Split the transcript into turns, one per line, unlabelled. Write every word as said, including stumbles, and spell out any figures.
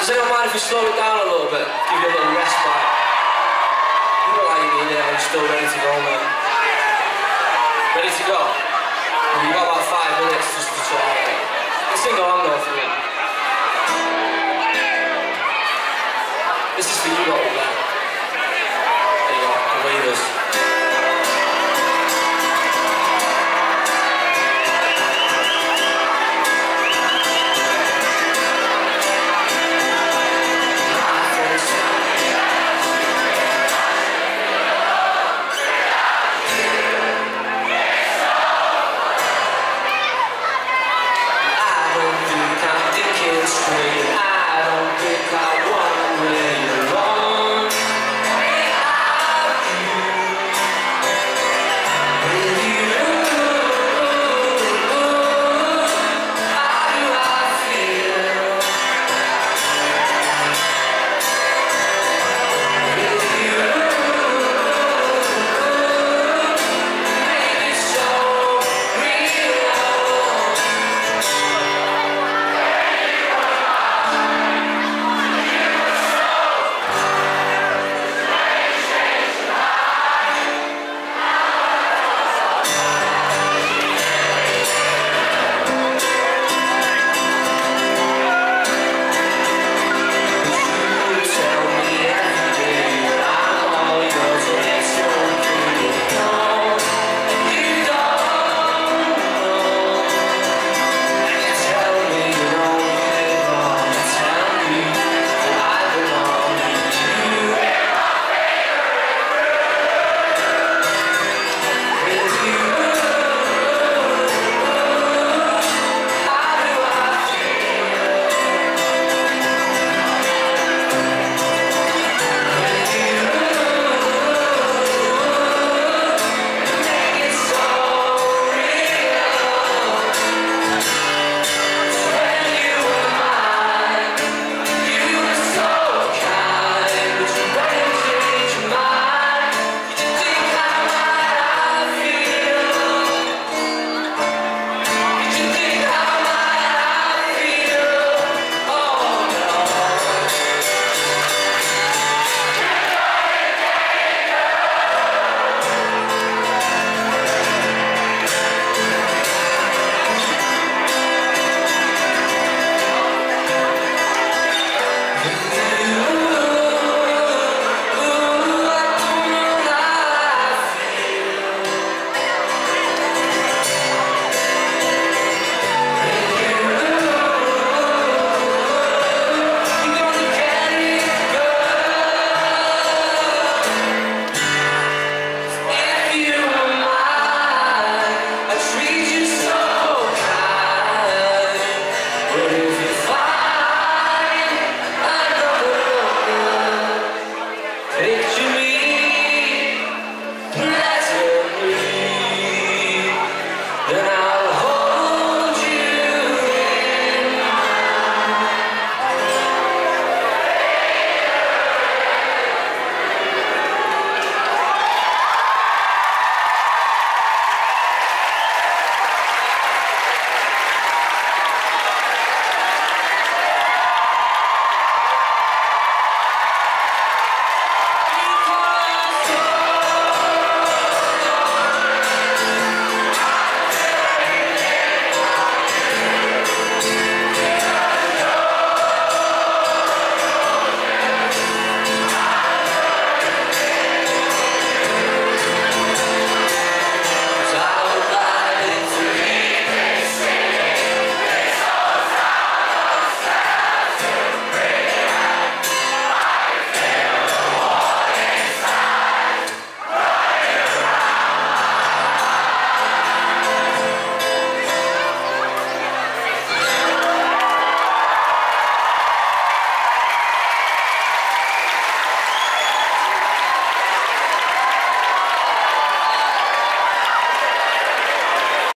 Does anyone mind if we slow it down a little bit? Give you a little respite. You look like you need it, I'm still ready to go, mate. Ready to go? Well, you've got about five minutes just to try it. Let's sing along though for you.